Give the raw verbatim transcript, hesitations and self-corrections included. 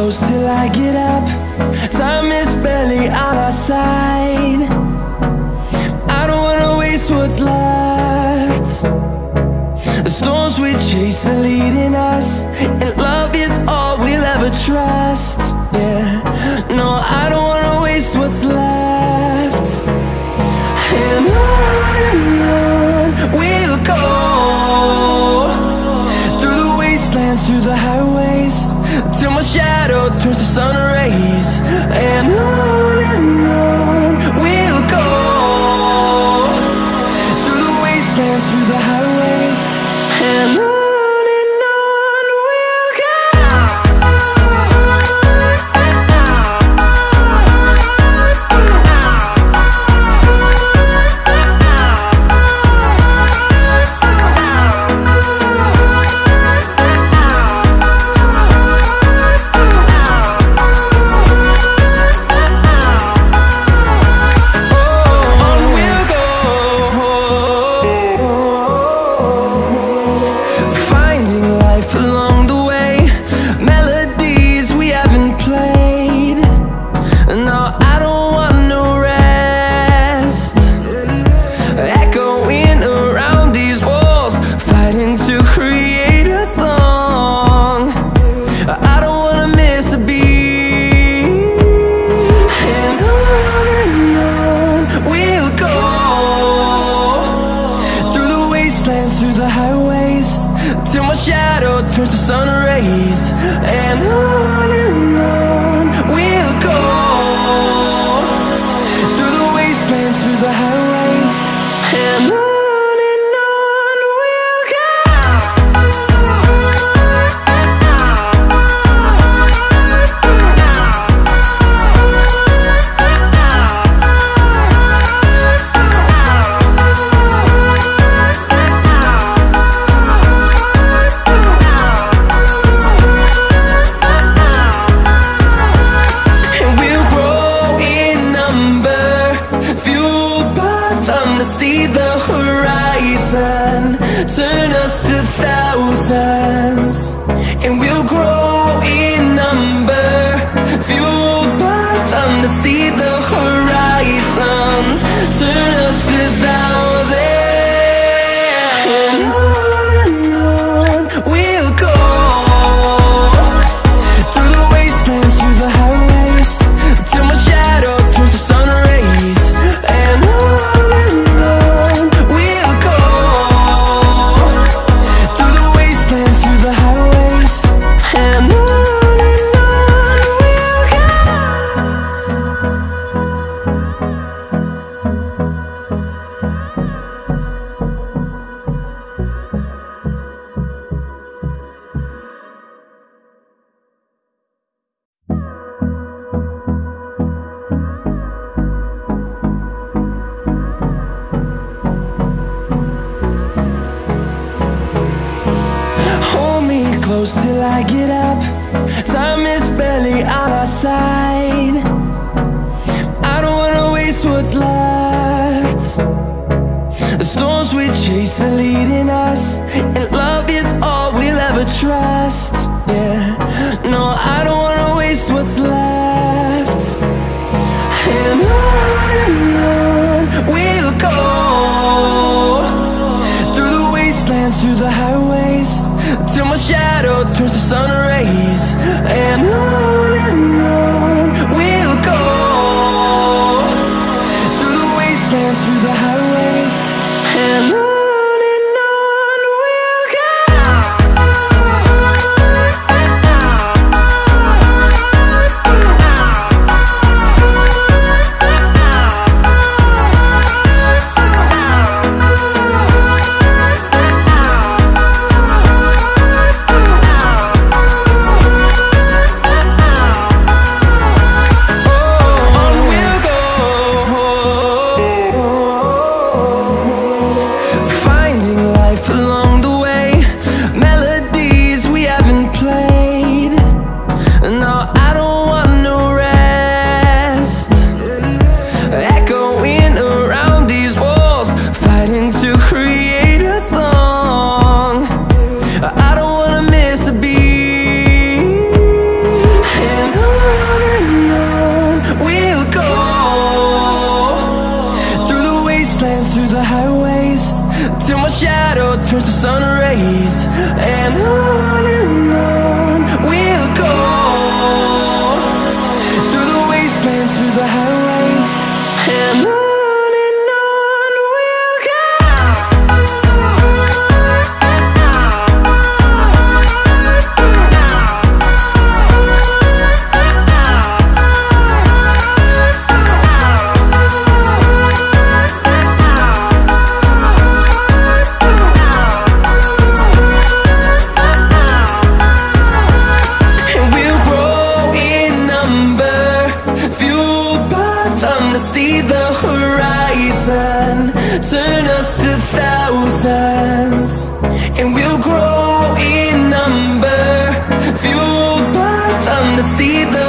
close till I get up. Time is barely on our side. I don't wanna waste what's left. The storms we chase are leading us, and love is all we'll ever trust. Yeah, no, I don't wanna waste what's left. And on and on we'll go, through the wastelands, through the highways, till my shadow turns to sun rays. And on and on we'll go, through the wastelands, through the highways, and on. Through the highways, till my shadow turns to sun rays. And on and on we'll go, through the wastelands, through the highways, and on. See the horizon turn us to thousands, and we'll grow in number, fueled by them. To see the horizon turn us to thousands, and on and on we'll go, through the wastelands, through the highways, till my shadow turns to sun rays. And on close till I get up. Time is barely on our side. I don't wanna waste what's left. The storms we chase are leading us, and love is all we'll ever trust. Yeah, no, I don't wanna waste what's left. And on and on we'll go, through the wastelands, through the highways, till my shadow turns to sun rays. And on and on we'll go, through the wastelands, through the highways, and on. see the horizon, turn us to thousands, and we'll grow in number, fueled by them to see the